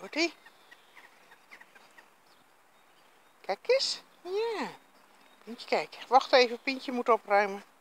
Hoort ie? Kijk eens. Ja. Pientje, kijk. Wacht even, Pientje moet opruimen.